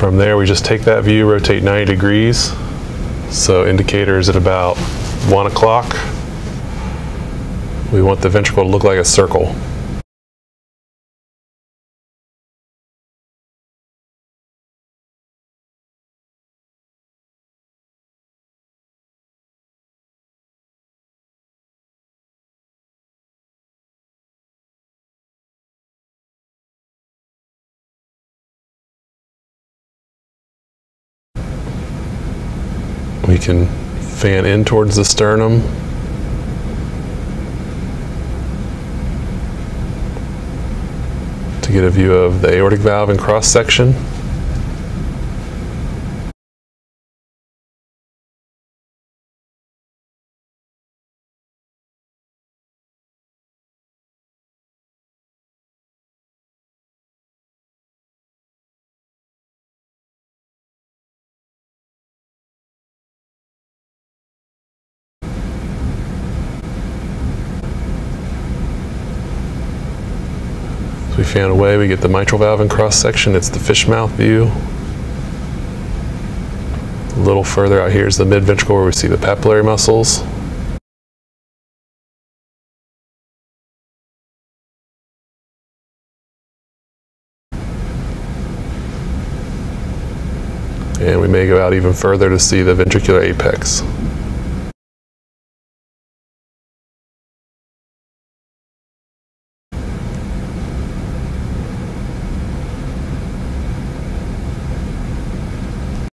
From there, we just take that view, rotate 90 degrees. So indicator is at about 1 o'clock. We want the ventricle to look like a circle. We can fan in towards the sternum. To get a view of the aortic valve in cross section. As we fan away, we get the mitral valve in cross section. It's the fish mouth view. A little further out here is the mid-ventricle where we see the papillary muscles. And we may go out even further to see the ventricular apex.